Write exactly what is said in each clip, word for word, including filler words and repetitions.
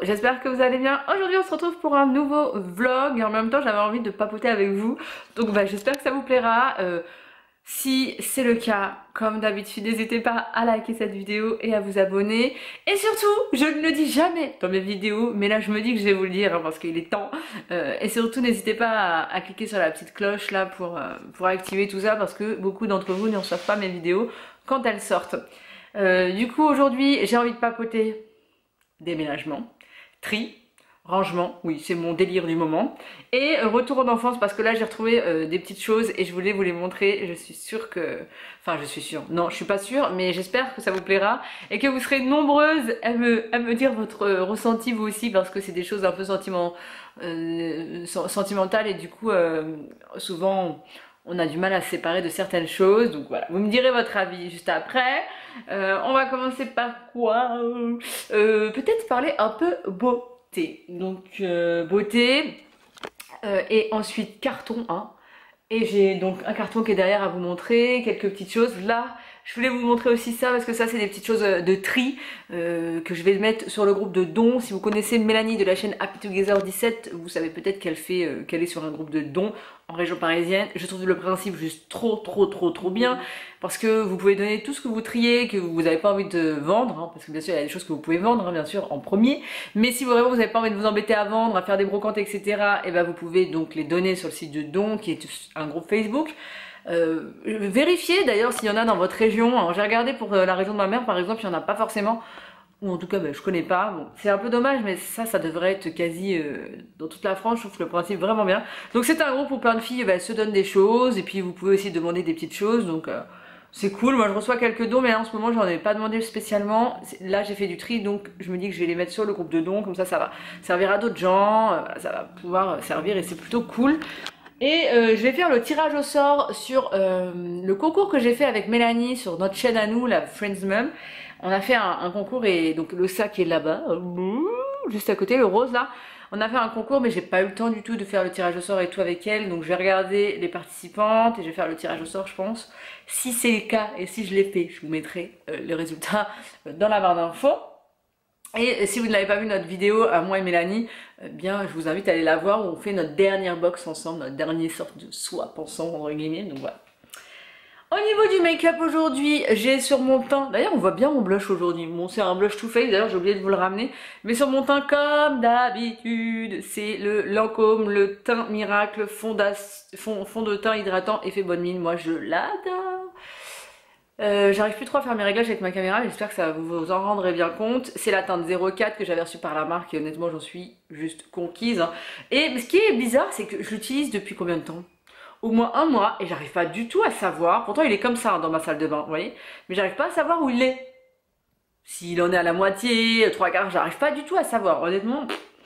j'espère que vous allez bien. Aujourd'hui on se retrouve pour un nouveau vlog et en même temps j'avais envie de papoter avec vous. Donc bah, j'espère que ça vous plaira. Euh, si c'est le cas, comme d'habitude, n'hésitez pas à liker cette vidéo et à vous abonner. Et surtout, je ne le dis jamais dans mes vidéos, mais là je me dis que je vais vous le dire hein, parce qu'il est temps. Euh, et surtout n'hésitez pas à, à cliquer sur la petite cloche là pour, euh, pour activer tout ça parce que beaucoup d'entre vous ne reçoivent pas mes vidéos quand elles sortent. Euh, du coup aujourd'hui j'ai envie de papoter déménagement, tri, rangement, oui c'est mon délire du moment, et euh, retour en enfance parce que là j'ai retrouvé euh, des petites choses et je voulais vous les montrer. Je suis sûre que, enfin je suis sûre, non je suis pas sûre, mais j'espère que ça vous plaira et que vous serez nombreuses à me, à me dire votre euh, ressenti vous aussi parce que c'est des choses un peu sentiment, euh, sentimentales et du coup euh, souvent on a du mal à se séparer de certaines choses. Donc voilà, vous me direz votre avis juste après. Euh, on va commencer par quoi euh, Peut-être parler un peu beauté. Donc euh, beauté euh, et ensuite carton. Hein. Et j'ai donc un carton qui est derrière à vous montrer, quelques petites choses. Là, je voulais vous montrer aussi ça parce que ça c'est des petites choses de tri euh, que je vais mettre sur le groupe de dons. Si vous connaissez Mélanie de la chaîne Happy Together dix-sept, vous savez peut-être qu'elle fait, euh, qu'elle est sur un groupe de dons en région parisienne. Je trouve le principe juste trop trop trop trop bien parce que vous pouvez donner tout ce que vous triez, que vous n'avez pas envie de vendre, hein, parce que bien sûr il y a des choses que vous pouvez vendre hein, bien sûr en premier, mais si vraiment vous n'avez pas envie de vous embêter à vendre, à faire des brocantes etc, et ben vous pouvez donc les donner sur le site de dons qui est un groupe Facebook. Euh, vérifiez d'ailleurs s'il y en a dans votre région. J'ai regardé pour la région de ma mère par exemple, il n'y en a pas forcément, ou en tout cas ben, je connais pas. Bon, c'est un peu dommage mais ça ça devrait être quasi euh, dans toute la France. Je trouve le principe vraiment bien. Donc c'est un groupe où plein de filles ben, se donnent des choses et puis vous pouvez aussi demander des petites choses, donc euh, c'est cool. Moi je reçois quelques dons mais là, en ce moment j'en ai pas demandé spécialement. Là j'ai fait du tri donc je me dis que je vais les mettre sur le groupe de dons, comme ça ça va servir à d'autres gens, euh, ça va pouvoir servir et c'est plutôt cool. Et euh, je vais faire le tirage au sort sur euh, le concours que j'ai fait avec Mélanie sur notre chaîne à nous, la Friends Mum. On a fait un, un concours et donc le sac est là-bas, juste à côté, le rose là. On a fait un concours mais j'ai pas eu le temps du tout de faire le tirage au sort et tout avec elle. Donc je vais regarder les participantes et je vais faire le tirage au sort je pense. Si c'est le cas et si je l'ai fait, je vous mettrai euh, les résultats dans la barre d'infos. Et si vous ne l'avez pas vu notre vidéo à moi et Mélanie, eh bien je vous invite à aller la voir où on fait notre dernière box ensemble, notre dernière sorte de soi pensant entre guillemets, donc voilà. Au niveau du make-up aujourd'hui, j'ai sur mon teint, d'ailleurs on voit bien mon blush aujourd'hui, bon c'est un blush Too Faced, d'ailleurs j'ai oublié de vous le ramener, mais sur mon teint comme d'habitude, c'est le Lancôme, le teint miracle, fond, fond, fond de teint hydratant effet bonne mine, moi je l'adore. Euh, J'arrive plus trop à faire mes réglages avec ma caméra, j'espère que ça vous, vous en rendrez bien compte. C'est la teinte zéro quatre que j'avais reçue par la marque et honnêtement j'en suis juste conquise. Et ce qui est bizarre c'est que je l'utilise depuis combien de temps? Au moins un mois et j'arrive pas du tout à savoir, pourtant il est comme ça hein, dans ma salle de bain, vous voyez, mais j'arrive pas à savoir où il est. S'il en est à la moitié, trois quarts, j'arrive pas du tout à savoir, honnêtement.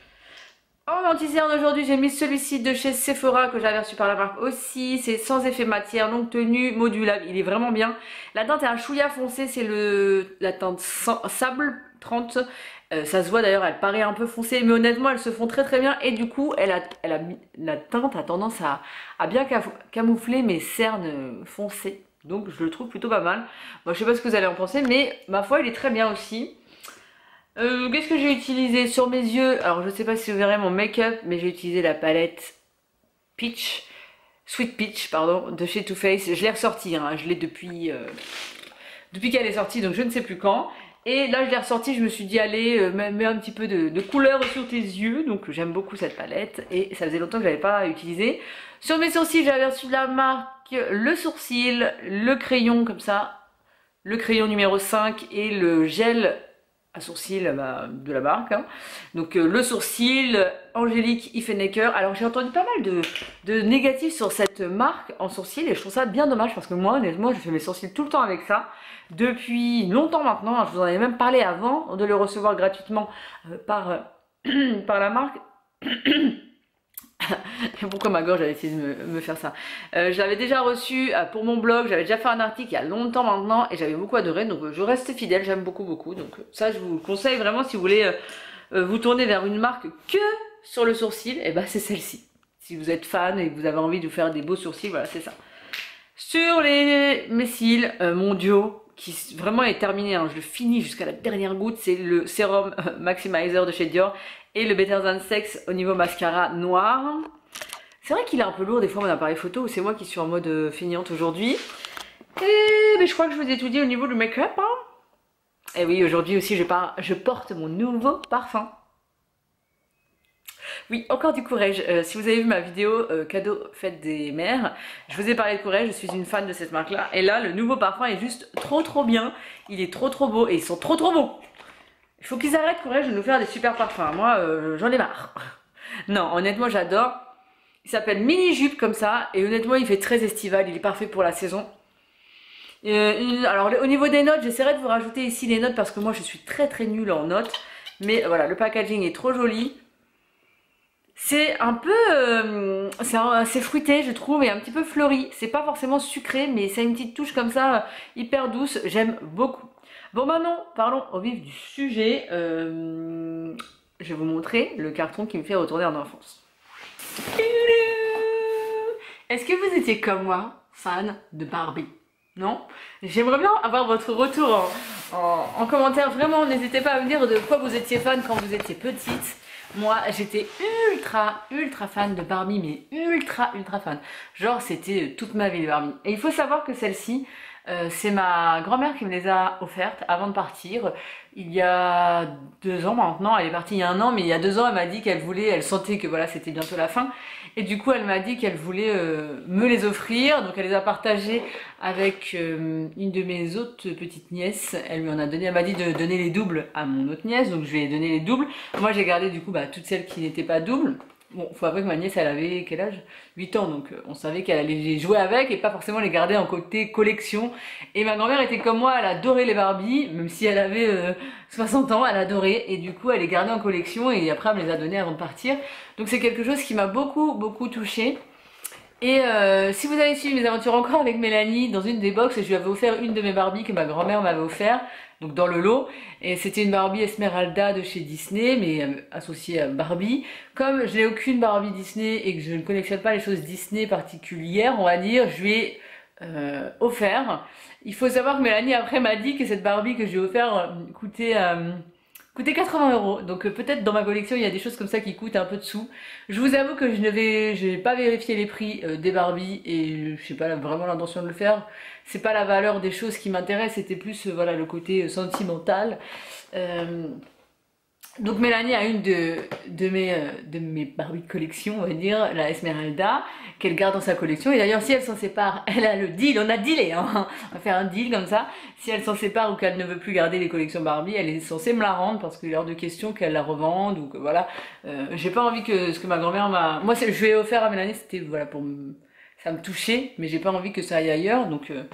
En anti-cerne aujourd'hui j'ai mis celui-ci de chez Sephora que j'avais reçu par la marque aussi, c'est sans effet matière, longue tenue, modulable, il est vraiment bien. La teinte est un chouïa foncé, c'est le la teinte sable trente, euh, ça se voit d'ailleurs, elle paraît un peu foncée mais honnêtement elle se fond très très bien et du coup elle a, elle a, la teinte a tendance à, à bien camoufler mes cernes foncées, donc je le trouve plutôt pas mal. Moi je sais pas ce que vous allez en penser mais ma foi il est très bien aussi. Euh, Qu'est-ce que j'ai utilisé sur mes yeux? Alors je sais pas si vous verrez mon make-up, mais j'ai utilisé la palette Peach, Sweet Peach pardon, de chez Too Faced. Je l'ai ressortie, hein, je l'ai depuis, euh, depuis qu'elle est sortie, donc je ne sais plus quand. Et là je l'ai ressortie, je me suis dit allez, euh, mets un petit peu de, de couleur sur tes yeux, donc j'aime beaucoup cette palette et ça faisait longtemps que je l'avais pas utilisée. Sur mes sourcils j'avais reçu de la marque le sourcil, le crayon comme ça, le crayon numéro cinq et le gel à sourcil bah, de la marque hein. Donc euh, le sourcil Angélique Ifenecker. Alors j'ai entendu pas mal de, de négatifs sur cette marque en sourcil et je trouve ça bien dommage parce que moi honnêtement je fais mes sourcils tout le temps avec ça depuis longtemps maintenant. Je vous en avais même parlé avant de le recevoir gratuitement euh, par, euh, par la marque. Pourquoi ma gorge a essayé de me, me faire ça? euh, Je l'avais déjà reçu euh, pour mon blog, j'avais déjà fait un article il y a longtemps maintenant et j'avais beaucoup adoré, donc euh, je reste fidèle, j'aime beaucoup beaucoup, donc euh, ça je vous le conseille vraiment si vous voulez euh, euh, vous tourner vers une marque que sur le sourcil, et ben c'est celle-ci. Si vous êtes fan et que vous avez envie de vous faire des beaux sourcils, voilà c'est ça. Sur les mes cils, euh, mon duo, qui vraiment est terminé, hein. Je le finis jusqu'à la dernière goutte, c'est le sérum maximizer de chez Dior et le Better Than Sex au niveau mascara noir. C'est vrai qu'il est un peu lourd des fois mon appareil photo, ou c'est moi qui suis en mode euh, feignante aujourd'hui. Et mais je crois que je vous ai tout dit au niveau du make-up, hein. Et oui, aujourd'hui aussi je, pars, je porte mon nouveau parfum. Oui, encore du Courrèges. Euh, si vous avez vu ma vidéo euh, cadeau fête des mères, je vous ai parlé de Courrèges, je suis une fan de cette marque là. Et là, le nouveau parfum est juste trop trop bien. Il est trop trop beau et ils sont trop trop beaux. Il faut qu'ils arrêtent Courrèges de nous faire des super parfums. Moi, euh, j'en ai marre. Non, honnêtement, j'adore. Il s'appelle Mini Jupe comme ça. Et honnêtement, il fait très estival. Il est parfait pour la saison. Euh, une... Alors, au niveau des notes, j'essaierai de vous rajouter ici les notes parce que moi, je suis très très nulle en notes. Mais voilà, le packaging est trop joli. C'est un peu, euh, c'est assez fruité je trouve et un petit peu fleuri. C'est pas forcément sucré mais c'est une petite touche comme ça euh, hyper douce. J'aime beaucoup. Bon maintenant parlons au vif du sujet. Euh, je vais vous montrer le carton qui me fait retourner en enfance. Est-ce que vous étiez comme moi fan de Barbie? Non? J'aimerais bien avoir votre retour en, en, en commentaire. Vraiment n'hésitez pas à me dire de quoi vous étiez fan quand vous étiez petite. Moi, j'étais ultra, ultra fan de Barbie, mais ultra, ultra fan. Genre, c'était toute ma vie, les Barbie. Et il faut savoir que celle-ci, euh, c'est ma grand-mère qui me les a offertes avant de partir. Il y a deux ans maintenant, elle est partie il y a un an, mais il y a deux ans, elle m'a dit qu'elle voulait, elle sentait que voilà, c'était bientôt la fin. Et du coup, elle m'a dit qu'elle voulait euh, me les offrir. Donc, elle les a partagées avec euh, une de mes autres petites nièces. Elle lui en a donné, elle m'a dit de donner les doubles à mon autre nièce. Donc, je lui ai donné les doubles. Moi, j'ai gardé du coup bah, toutes celles qui n'étaient pas doubles. Bon, faut avouer que ma nièce, elle avait quel âge? huit ans, donc euh, on savait qu'elle allait les jouer avec et pas forcément les garder en côté collection. Et ma grand-mère était comme moi, elle adorait les Barbie, même si elle avait euh, soixante ans, elle adorait. Et du coup, elle les gardait en collection et après, elle me les a données avant de partir. Donc c'est quelque chose qui m'a beaucoup, beaucoup touchée. Et euh, si vous avez suivi mes aventures encore avec Mélanie, dans une des box, je lui avais offert une de mes Barbies que ma grand-mère m'avait offert, donc dans le lot. Et c'était une Barbie Esmeralda de chez Disney, mais euh, associée à Barbie. Comme je n'ai aucune Barbie Disney et que je ne collectionne pas les choses Disney particulières, on va dire, je lui ai euh, offert. Il faut savoir que Mélanie après m'a dit que cette Barbie que j'ai offert euh, coûtait... Euh, coûtait quatre-vingts euros, donc euh, peut-être dans ma collection il y a des choses comme ça qui coûtent un peu de sous. Je vous avoue que je ne vais, j'ai pas vérifié les prix euh, des Barbie et je sais pas vraiment l'intention de le faire. C'est pas la valeur des choses qui m'intéresse, c'était plus euh, voilà le côté euh, sentimental. Euh, Donc Mélanie a une de, de, mes, de mes Barbie de collection, on va dire, la Esmeralda, qu'elle garde dans sa collection. Et d'ailleurs, si elle s'en sépare, elle a le deal, on a dealé, hein, on va faire un deal comme ça. Si elle s'en sépare ou qu'elle ne veut plus garder les collections Barbie, elle est censée me la rendre parce qu'il est hors de question qu'elle la revende ou que voilà. Euh, J'ai pas envie que ce que ma grand-mère m'a... Moi, je lui ai offert à Mélanie, c'était voilà pour me... ça me touchait, mais j'ai pas envie que ça aille ailleurs, donc... Euh...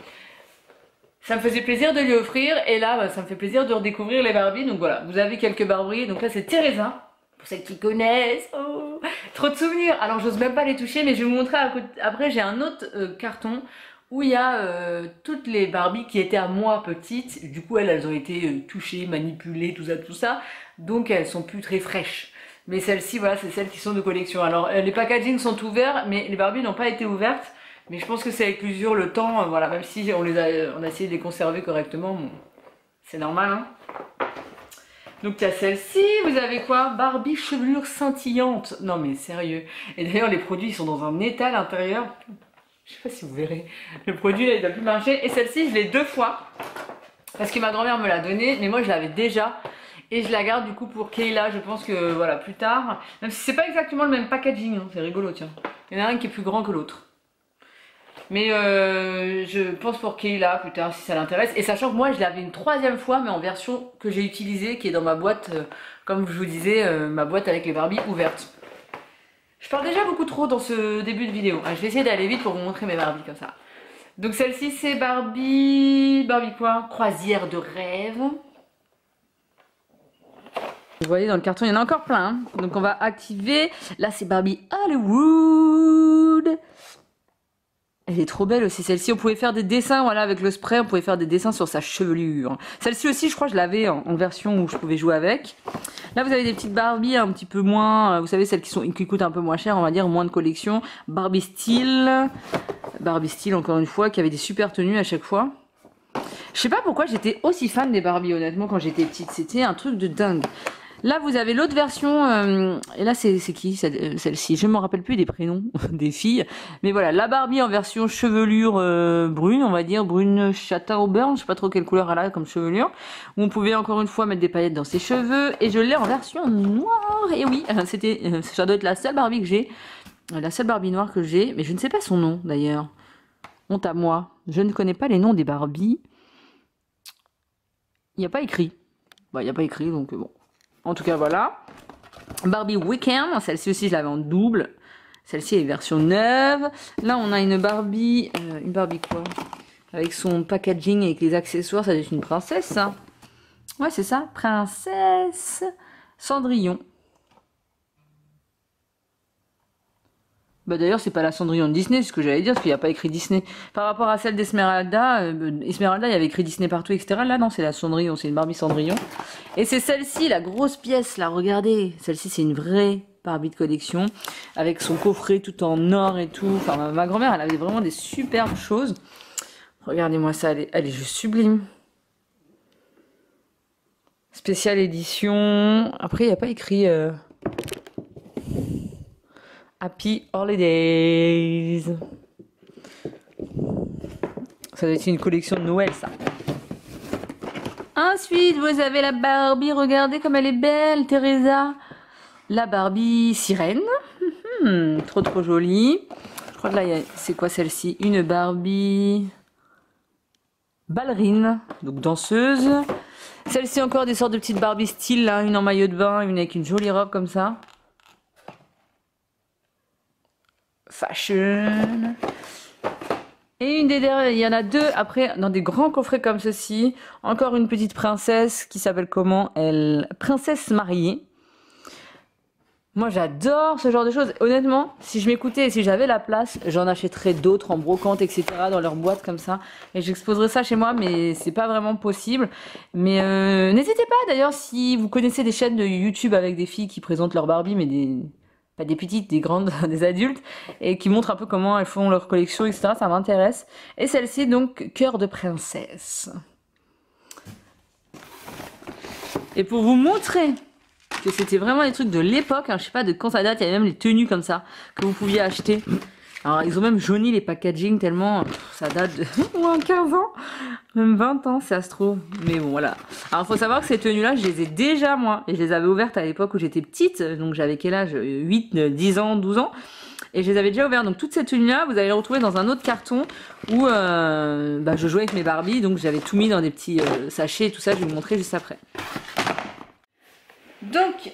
Ça me faisait plaisir de lui offrir et là bah, ça me fait plaisir de redécouvrir les Barbie. Donc voilà, vous avez quelques Barbie. Donc là c'est Teresa, pour celles qui connaissent. Oh, trop de souvenirs. Alors j'ose même pas les toucher mais je vais vous montrer à côté. Après j'ai un autre euh, carton où il y a euh, toutes les Barbie qui étaient à moi petite. Du coup elles, elles ont été euh, touchées, manipulées, tout ça, tout ça. Donc elles sont plus très fraîches. Mais celles-ci voilà c'est celles qui sont de collection. Alors euh, les packagings sont ouverts mais les Barbie n'ont pas été ouvertes. Mais je pense que c'est avec l'usure, le temps, euh, voilà, même si on, les a, on a essayé de les conserver correctement, bon, c'est normal, hein. Donc il y a celle-ci, vous avez quoi? Barbie chevelure scintillante. Non mais sérieux. Et d'ailleurs les produits ils sont dans un état à l'intérieur. Je sais pas si vous verrez. Le produit là il doit plus marcher. Et celle-ci je l'ai deux fois. Parce que ma grand-mère me l'a donnée, mais moi je l'avais déjà. Et je la garde du coup pour Kayla, je pense que voilà, plus tard. Même si c'est pas exactement le même packaging, hein, c'est rigolo tiens. Il y en a un qui est plus grand que l'autre. Mais euh, je pense pour Kayla plus tard si ça l'intéresse. Et sachant que moi je l'avais une troisième fois mais en version que j'ai utilisée qui est dans ma boîte, euh, comme je vous disais, euh, ma boîte avec les Barbie ouvertes. Je parle déjà beaucoup trop dans ce début de vidéo. Ah, je vais essayer d'aller vite pour vous montrer mes Barbie comme ça. Donc celle-ci c'est Barbie... Barbie quoi? Croisière de rêve. Vous voyez dans le carton il y en a encore plein. Hein. Donc on va activer. Là c'est Barbie Hollywood. Elle est trop belle aussi celle-ci, on pouvait faire des dessins voilà avec le spray, on pouvait faire des dessins sur sa chevelure. Celle-ci aussi je crois que je l'avais en, en version où je pouvais jouer avec. Là vous avez des petites Barbie un petit peu moins, vous savez celles qui, sont, qui coûtent un peu moins cher on va dire, moins de collection. Barbie Style, Barbie Style encore une fois qui avait des super tenues à chaque fois. Je sais pas pourquoi j'étais aussi fan des Barbie, honnêtement, quand j'étais petite. C'était un truc de dingue. Là, vous avez l'autre version. Euh, et là, c'est qui celle-ci? Je ne me rappelle plus des prénoms des filles. Mais voilà, la Barbie en version chevelure euh, brune, on va dire, brune châtain au beurre. Je sais pas trop quelle couleur elle a comme chevelure. Où on pouvait encore une fois mettre des paillettes dans ses cheveux. Et je l'ai en version noire. Et oui, c'était, ça doit être la seule Barbie que j'ai. La seule Barbie noire que j'ai. Mais je ne sais pas son nom, d'ailleurs. Honte à moi. Je ne connais pas les noms des Barbies. Il n'y a pas écrit. Bah, il n'y a pas écrit, donc bon. En tout cas, voilà. Barbie Weekend. Celle-ci aussi, je l'avais en double. Celle-ci est version neuve. Là, on a une Barbie. Euh, une Barbie quoi? Avec son packaging, avec les accessoires. Ça doit être une princesse, ça. Ouais, c'est ça. Princesse Cendrillon. Bah d'ailleurs, c'est pas la Cendrillon de Disney, c'est ce que j'allais dire, parce qu'il n'y a pas écrit Disney. Par rapport à celle d'Esmeralda, euh, Esmeralda, il y avait écrit Disney partout, et cetera. Là, non, c'est la Cendrillon, c'est une Barbie Cendrillon. Et c'est celle-ci, la grosse pièce, là, regardez. Celle-ci, c'est une vraie Barbie de collection, avec son coffret tout en or et tout. Enfin, ma, ma grand-mère, elle avait vraiment des superbes choses. Regardez-moi ça, elle est, elle est juste sublime. Spéciale édition. Après, il n'y a pas écrit... Euh... Happy Holidays. Ça doit être une collection de Noël, ça. Ensuite, vous avez la Barbie. Regardez comme elle est belle, Teresa. La Barbie sirène. Hum, trop, trop jolie. Je crois que là, c'est quoi celle-ci? Une Barbie ballerine, donc danseuse. Celle-ci, encore des sortes de petites Barbie style, là. Une en maillot de bain, une avec une jolie robe comme ça. Fashion. Et une des dernières, il y en a deux après dans des grands coffrets comme ceci. Encore une petite princesse qui s'appelle comment? Elle, princesse mariée. Moi j'adore ce genre de choses. Honnêtement, si je m'écoutais et si j'avais la place, j'en achèterais d'autres en brocante, et cetera dans leur boîte comme ça. Et j'exposerais ça chez moi, mais c'est pas vraiment possible. Mais euh, n'hésitez pas d'ailleurs si vous connaissez des chaînes de YouTube avec des filles qui présentent leur Barbie, mais des... pas des petites, des grandes, des adultes, et qui montrent un peu comment elles font leur collection, et cetera. Ça m'intéresse. Et celle-ci, donc, cœur de princesse. Et pour vous montrer que c'était vraiment des trucs de l'époque, hein, je sais pas de quand ça date, il y avait même les tenues comme ça, que vous pouviez acheter. Alors, ils ont même jauni les packaging tellement ça date de moins quinze ans, même vingt ans, ça se trouve. Mais bon, voilà. Alors, il faut savoir que ces tenues-là, je les ai déjà, moi. Et je les avais ouvertes à l'époque où j'étais petite. Donc, j'avais quel âge? huit, dix ans, douze ans. Et je les avais déjà ouvertes. Donc, toutes ces tenues-là, vous allez les retrouver dans un autre carton où euh, bah, je jouais avec mes Barbies. Donc, j'avais tout mis dans des petits euh, sachets et tout ça. Je vais vous montrer juste après. Donc...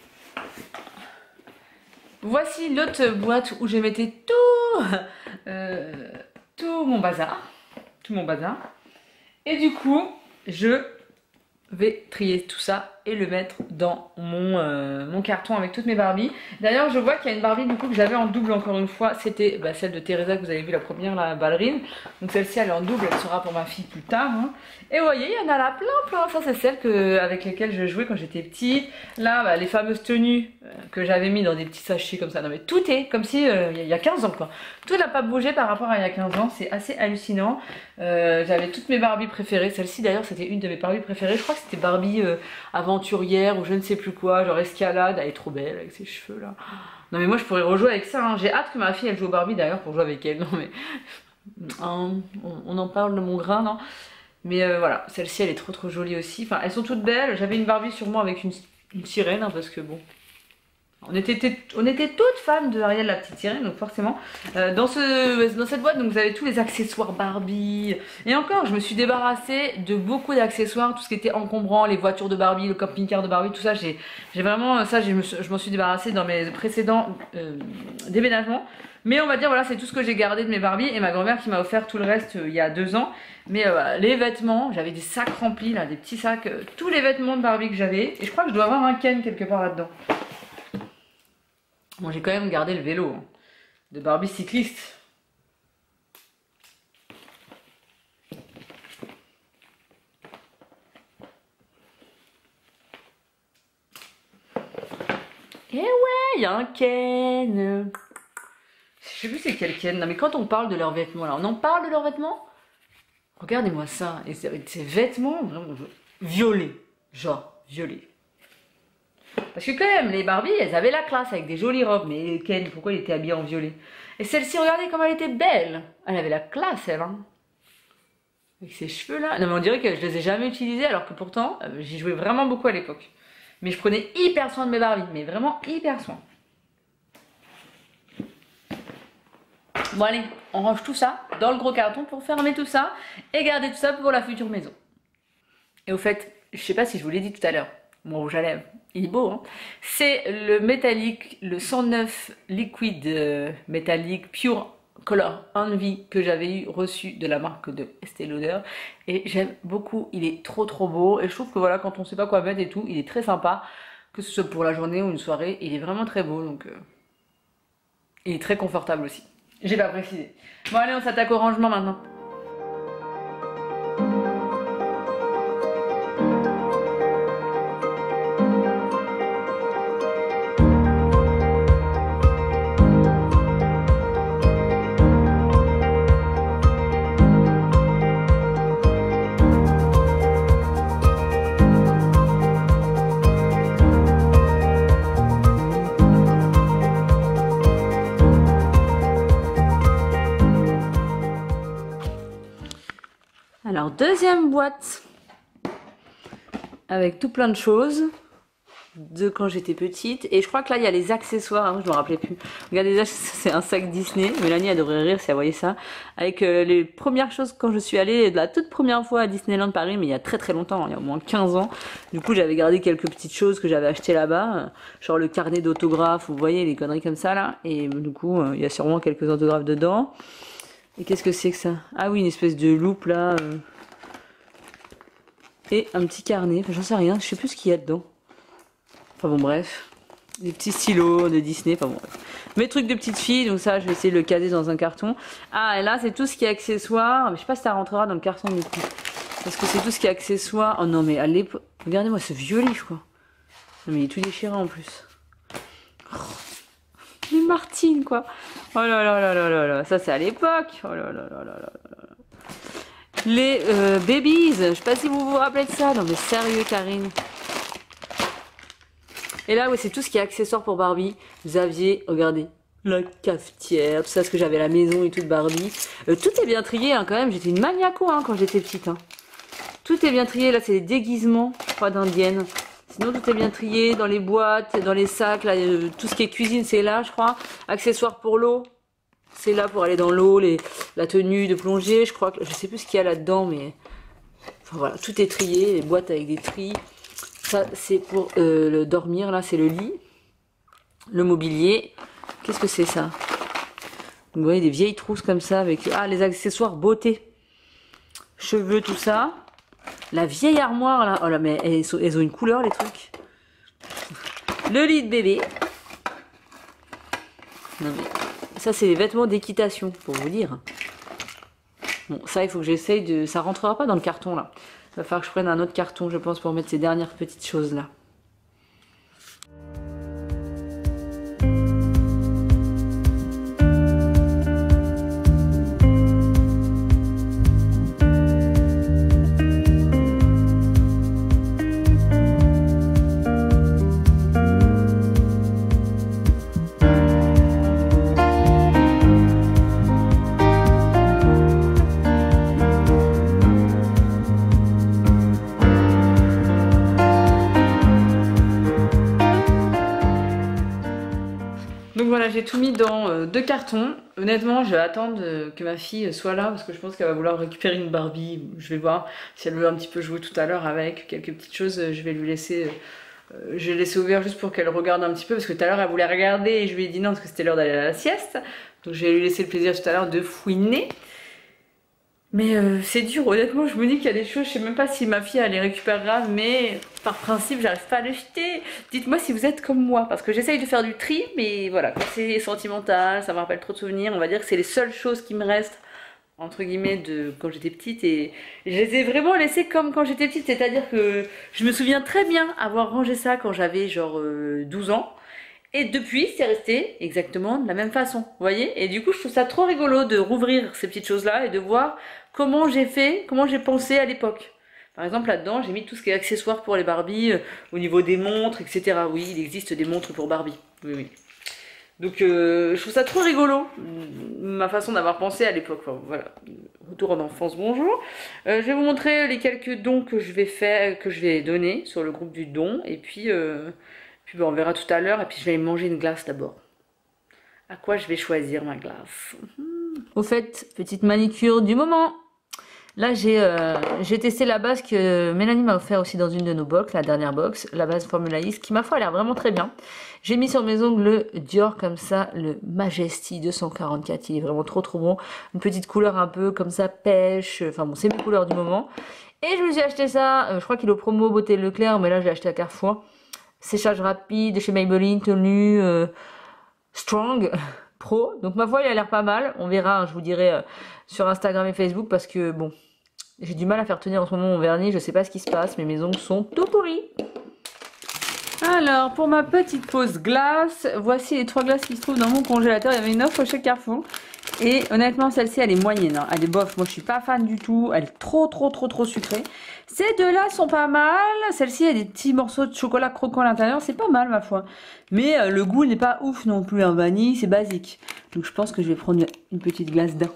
voici l'autre boîte où je mettais tout, euh, tout mon bazar. Tout mon bazar. Et du coup, je vais trier tout ça et le mettre dans mon, euh, mon carton avec toutes mes Barbies. D'ailleurs, je vois qu'il y a une Barbie du coup que j'avais en double encore une fois. C'était bah, celle de Teresa que vous avez vu la première, la ballerine. Donc celle-ci, elle est en double, elle sera pour ma fille plus tard. Hein. Et vous voyez, il y en a là plein, plein. Ça, c'est celle que, avec lesquelles je jouais quand j'étais petite. Là, bah, les fameuses tenues euh, que j'avais mis dans des petits sachets comme ça. Non mais tout est comme si euh, il y a quinze ans quoi. Tout n'a pas bougé par rapport à il y a quinze ans. C'est assez hallucinant. Euh, j'avais toutes mes Barbies préférées. Celle-ci d'ailleurs, c'était une de mes Barbies préférées. Je crois que c'était Barbie euh, aventurière ou je ne sais plus quoi, genre escalade. Elle est trop belle avec ses cheveux là. Non mais moi je pourrais rejouer avec ça, hein. J'ai hâte que ma fille elle joue au Barbie d'ailleurs pour jouer avec elle. Non mais on, on en parle de mon grain, non. Mais euh, voilà, celle-ci elle est trop trop jolie aussi. Enfin elles sont toutes belles. J'avais une Barbie sur moi avec une, une sirène hein, parce que bon, on était, on était toutes fans de Ariel la petite sirène, donc forcément euh, dans, ce, dans cette boîte donc vous avez tous les accessoires Barbie. Et encore je me suis débarrassée de beaucoup d'accessoires, tout ce qui était encombrant, les voitures de Barbie, le camping-car de Barbie, tout ça j'ai vraiment, ça je m'en suis débarrassée dans mes précédents euh, déménagements. Mais on va dire voilà c'est tout ce que j'ai gardé de mes Barbie et ma grand-mère qui m'a offert tout le reste euh, il y a deux ans. Mais euh, voilà, les vêtements, j'avais des sacs remplis là, des petits sacs, euh, tous les vêtements de Barbie que j'avais. Et je crois que je dois avoir un Ken quelque part là-dedans. Bon, j'ai quand même gardé le vélo hein, de Barbie cycliste. Et ouais, il y a un Ken. Je sais plus c'est quel Ken. Non mais quand on parle de leurs vêtements là, on en parle de leurs vêtements? Regardez-moi ça, et ces vêtements vraiment violets, genre violets. Parce que quand même, les Barbie, elles avaient la classe avec des jolies robes, mais Ken, pourquoi il était habillé en violet? Et celle-ci, regardez comme elle était belle. Elle avait la classe, elle, hein. Avec ses cheveux là. Non mais on dirait que je les ai jamais utilisés, alors que pourtant, euh, j'y jouais vraiment beaucoup à l'époque. Mais je prenais hyper soin de mes Barbies, mais vraiment hyper soin. Bon allez, on range tout ça dans le gros carton pour fermer tout ça et garder tout ça pour la future maison. Et au fait, je sais pas si je vous l'ai dit tout à l'heure, mon rouge à lèvres, il est beau, hein. C'est le métallique, le cent neuf liquide euh, métallique Pure Color Envy que j'avais eu reçu de la marque de Estée Lauder. Et j'aime beaucoup, il est trop trop beau. Et je trouve que voilà, quand on sait pas quoi mettre et tout, il est très sympa. Que ce soit pour la journée ou une soirée, il est vraiment très beau. Donc, euh, il est très confortable aussi. J'ai pas précisé. Bon allez, on s'attaque au rangement maintenant. Alors, deuxième boîte avec tout plein de choses de quand j'étais petite. Et je crois que là, il y a les accessoires. Hein, je me rappelais plus. Regardez, c'est un sac Disney. Mélanie, elle devrait rire si elle voyait ça. Avec euh, les premières choses quand je suis allée, de la toute première fois à Disneyland Paris, mais il y a très très longtemps, il y a au moins quinze ans. Du coup, j'avais gardé quelques petites choses que j'avais achetées là-bas. Genre le carnet d'autographes, vous voyez, les conneries comme ça là. Et du coup, euh, il y a sûrement quelques autographes dedans. Et qu'est-ce que c'est que ça? Ah oui, une espèce de loupe là. Euh... Et un petit carnet. Enfin, j'en sais rien, je sais plus ce qu'il y a dedans. Enfin bon, bref. Des petits stylos de Disney. Enfin bon, bref. Mes trucs de petite fille, donc ça, je vais essayer de le caser dans un carton. Ah, et là, c'est tout ce qui est accessoires. Mais je sais pas si ça rentrera dans le carton du coup. Parce que c'est tout ce qui est accessoires. Oh non, mais à l'époque. Regardez-moi ce vieux livre, quoi. Non, mais il est tout déchiré en plus. Oh. Les Martine, quoi. Oh là là là là là là. Ça, c'est à l'époque. Oh là là là là là là. Les euh, babies. Je sais pas si vous vous rappelez de ça. Non, mais sérieux, Karine. Et là, oui, c'est tout ce qui est accessoires pour Barbie. Vous aviez, regardez, la cafetière, tout ça, ce que j'avais à la maison et tout de Barbie. Euh, tout est bien trié, hein, quand même. J'étais une maniaco, hein, quand j'étais petite. Hein. Tout est bien trié. Là, c'est les déguisements, je crois, d'indienne. Sinon, tout est bien trié dans les boîtes, dans les sacs. Là, euh, tout ce qui est cuisine, c'est là, je crois. Accessoires pour l'eau, c'est là pour aller dans l'eau. Les, la tenue de plongée, je crois que je sais plus ce qu'il y a là-dedans, mais enfin voilà, tout est trié. Les boîtes avec des tris. Ça, c'est pour euh, le dormir. Là, c'est le lit, le mobilier. Qu'est-ce que c'est ça? Vous voyez des vieilles trousses comme ça avec ah les accessoires beauté, cheveux, tout ça. La vieille armoire là, oh là mais elles, sont, elles ont une couleur les trucs. Le lit de bébé. Non mais ça c'est les vêtements d'équitation pour vous dire. Bon ça il faut que j'essaye de, ça rentrera pas dans le carton là. Il va falloir que je prenne un autre carton je pense pour mettre ces dernières petites choses là. Donc voilà, j'ai tout mis dans euh, deux cartons. Honnêtement, je vais attendre euh, que ma fille soit là parce que je pense qu'elle va vouloir récupérer une Barbie. Je vais voir si elle veut un petit peu jouer tout à l'heure avec quelques petites choses. Je vais lui laisser, euh, je vais laisser ouvert juste pour qu'elle regarde un petit peu parce que tout à l'heure elle voulait regarder et je lui ai dit non parce que c'était l'heure d'aller à la sieste. Donc je vais lui laisser le plaisir tout à l'heure de fouiner. Mais euh, c'est dur, honnêtement, je me dis qu'il y a des choses, je sais même pas si ma fille elle les récupérera, mais par principe, j'arrive pas à les jeter. Dites-moi si vous êtes comme moi, parce que j'essaye de faire du tri, mais voilà, quand c'est sentimental, ça me rappelle trop de souvenirs, on va dire que c'est les seules choses qui me restent, entre guillemets, de quand j'étais petite, et je les ai vraiment laissées comme quand j'étais petite, c'est-à-dire que je me souviens très bien avoir rangé ça quand j'avais genre euh, douze ans, Et depuis, c'est resté exactement de la même façon, vous voyez. Et du coup, je trouve ça trop rigolo de rouvrir ces petites choses-là et de voir comment j'ai fait, comment j'ai pensé à l'époque. Par exemple, là-dedans, j'ai mis tout ce qui est accessoires pour les Barbie, euh, au niveau des montres, et cetera. Oui, il existe des montres pour Barbie. Oui, oui. Donc, euh, je trouve ça trop rigolo, ma façon d'avoir pensé à l'époque. Enfin, voilà, retour en enfance, bonjour. Euh, je vais vous montrer les quelques dons que je vais faire, que je vais donner sur le groupe du don. Et puis... Euh, Puis ben, on verra tout à l'heure et puis je vais aller manger une glace d'abord. À quoi je vais choisir ma glace? Au fait, petite manicure du moment. Là j'ai euh, j'ai testé la base que Mélanie m'a offert aussi dans une de nos box, la dernière box, la base Formula Is, qui ma foi a l'air vraiment très bien. J'ai mis sur mes ongles le Dior comme ça, le Majesty deux cent quarante-quatre, il est vraiment trop trop bon. Une petite couleur un peu comme ça, pêche, enfin bon c'est mes couleurs du moment. Et je me suis acheté ça, euh, je crois qu'il est au promo Beauté Leclerc, mais là je l'ai acheté à Carrefour. Séchage rapide chez Maybelline, tenue euh, Strong Pro. Donc ma foi, il a l'air pas mal. On verra, hein, je vous dirai euh, sur Instagram et Facebook parce que bon, j'ai du mal à faire tenir en ce moment mon vernis. Je sais pas ce qui se passe, mais mes ongles sont tout pourris. Alors, pour ma petite pause glace, voici les trois glaces qui se trouvent dans mon congélateur. Il y avait une offre chez Carrefour. Et honnêtement, celle-ci, elle est moyenne. Hein. Elle est bof. Moi, je suis pas fan du tout. Elle est trop, trop, trop, trop sucrée. Ces deux-là sont pas mal. Celle-ci, a des petits morceaux de chocolat croquant à l'intérieur. C'est pas mal, ma foi. Mais euh, le goût n'est pas ouf non plus. Un vanille, c'est basique. Donc, je pense que je vais prendre une petite glace d'un.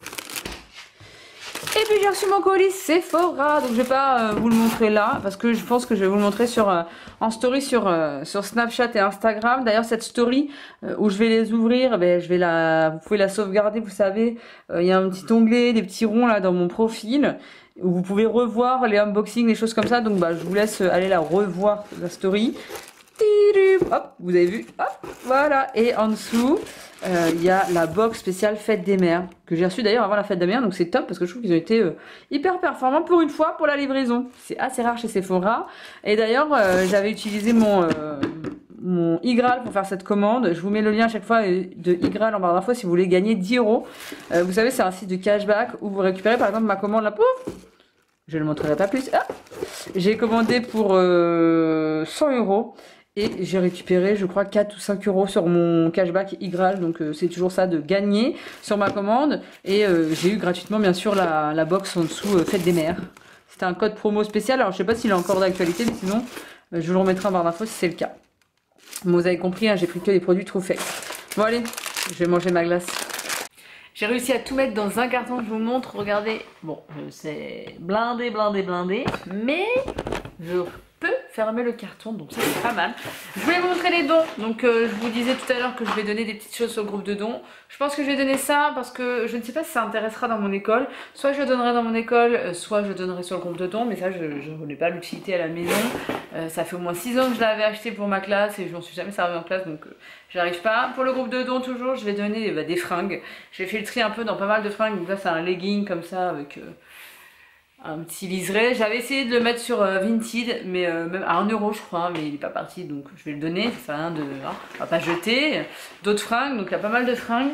Et puis j'ai reçu mon colis Sephora, donc je vais pas euh, vous le montrer là parce que je pense que je vais vous le montrer sur euh, en story sur euh, sur Snapchat et Instagram. D'ailleurs cette story euh, où je vais les ouvrir, eh ben je vais la, vous pouvez la sauvegarder, vous savez, il euh, y a un petit onglet, des petits ronds là dans mon profil où vous pouvez revoir les unboxings, les choses comme ça. Donc bah je vous laisse aller la revoir la story. Hop, vous avez vu, hop, voilà. Et en dessous, il euh, y a la box spéciale Fête des Mères, que j'ai reçue d'ailleurs avant la Fête des Mères, donc c'est top parce que je trouve qu'ils ont été euh, hyper performants pour une fois pour la livraison. C'est assez rare chez Sephora. Et d'ailleurs, euh, j'avais utilisé mon, euh, mon iGraal pour faire cette commande. Je vous mets le lien à chaque fois de iGraal en barre d'infos si vous voulez gagner dix euros. Euh, vous savez, c'est un site de cashback où vous récupérez par exemple ma commande, la pouf, je ne le montrerai pas plus. Ah, j'ai commandé pour euh, cent euros. Et j'ai récupéré, je crois, quatre ou cinq euros sur mon cashback iGraal. Donc euh, c'est toujours ça de gagner sur ma commande. Et euh, j'ai eu gratuitement, bien sûr, la, la box en dessous, euh, Fête des Mères. C'était un code promo spécial. Alors je sais pas s'il est encore d'actualité, mais sinon, euh, je vous le remettrai en barre d'infos si c'est le cas. Bon, vous avez compris, hein, j'ai pris que des produits trop faits. Bon allez, je vais manger ma glace. J'ai réussi à tout mettre dans un carton, je vous montre, regardez. Bon, c'est blindé, blindé, blindé. Mais je peux fermer le carton, donc ça c'est pas mal. Je voulais vous montrer les dons, donc euh, je vous disais tout à l'heure que je vais donner des petites choses sur le groupe de dons. Je pense que je vais donner ça parce que je ne sais pas si ça intéressera dans mon école. Soit je le donnerai dans mon école, euh, soit je le donnerai sur le groupe de dons, mais ça je ne connais pas l'utilité à la maison. Euh, ça fait au moins six ans que je l'avais acheté pour ma classe et je m'en suis jamais servi en classe, donc euh, j'arrive pas. Pour le groupe de dons toujours, je vais donner bah, des fringues. J'ai fait le tri un peu dans pas mal de fringues, donc là c'est un legging comme ça avec... Euh, un petit liseré. J'avais essayé de le mettre sur euh, Vinted, mais euh, même à un euro je crois, mais il n'est pas parti, donc je vais le donner. Ça sert à rien de... Hein, on va pas jeter. D'autres fringues, donc il y a pas mal de fringues.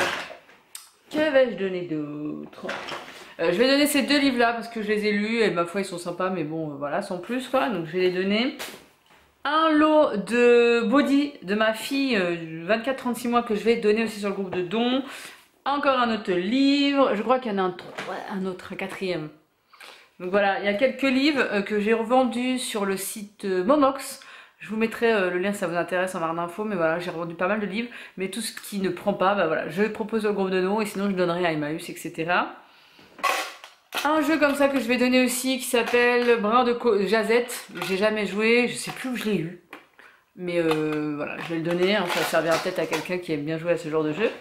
Que vais-je donner d'autre? euh, Je vais donner ces deux livres là parce que je les ai lus et ma foi ils sont sympas, mais bon euh, voilà, sans plus quoi, donc je vais les donner. Un lot de body de ma fille euh, vingt-quatre trente-six mois que je vais donner aussi sur le groupe de dons. Encore un autre livre, je crois qu'il y en a un, un autre, un quatrième. Donc voilà, il y a quelques livres euh, que j'ai revendus sur le site euh, Momox. Je vous mettrai euh, le lien si ça vous intéresse en barre d'infos, mais voilà, j'ai revendu pas mal de livres. Mais tout ce qui ne prend pas, bah voilà, je propose au groupe de dons et sinon je donnerai à Emmaüs, et cetera. Un jeu comme ça que je vais donner aussi qui s'appelle Brin de Jazette. J'ai jamais joué, je sais plus où je l'ai eu. Mais euh, voilà, je vais le donner, hein, ça servira peut-être à quelqu'un qui aime bien jouer à ce genre de jeu.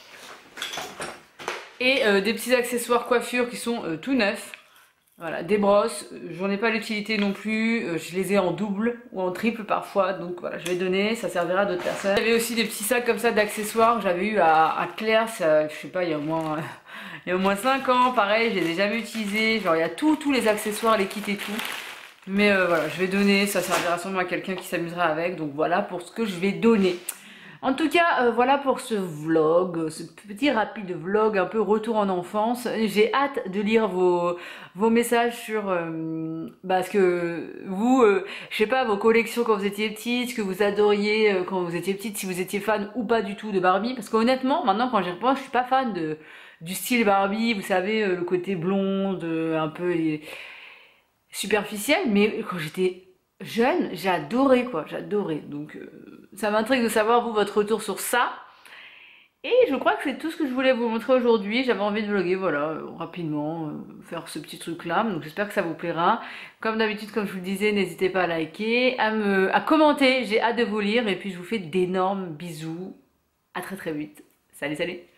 Et euh, des petits accessoires coiffure qui sont euh, tout neufs. Voilà, des brosses, j'en ai pas l'utilité non plus, euh, je les ai en double ou en triple parfois, donc voilà, je vais donner, ça servira à d'autres personnes. J'avais aussi des petits sacs comme ça d'accessoires que j'avais eu à, à Claire, ça, je sais pas, il y a au moins, euh, il y a au moins cinq ans, pareil, je les ai jamais utilisés, genre il y a tous tous les accessoires, les kits et tout. Mais euh, voilà, je vais donner, ça servira sûrement à quelqu'un qui s'amusera avec, donc voilà pour ce que je vais donner. En tout cas, euh, voilà pour ce vlog, ce petit rapide vlog un peu retour en enfance. J'ai hâte de lire vos, vos messages sur euh, bah, ce que vous, euh, je sais pas, vos collections quand vous étiez petite, ce que vous adoriez euh, quand vous étiez petite, si vous étiez fan ou pas du tout de Barbie. Parce qu'honnêtement, maintenant quand j'y repense, je suis pas fan de, du style Barbie, vous savez, euh, le côté blonde, euh, un peu euh, superficiel, mais quand j'étais jeune, j'ai adoré quoi, j'adorais. Donc euh, ça m'intrigue de savoir vous votre retour sur ça. Et je crois que c'est tout ce que je voulais vous montrer aujourd'hui. J'avais envie de vlogger, voilà, euh, rapidement, euh, faire ce petit truc là. Donc j'espère que ça vous plaira. Comme d'habitude, comme je vous le disais, n'hésitez pas à liker, à me, à commenter. J'ai hâte de vous lire et puis je vous fais d'énormes bisous. À très très vite. Salut salut.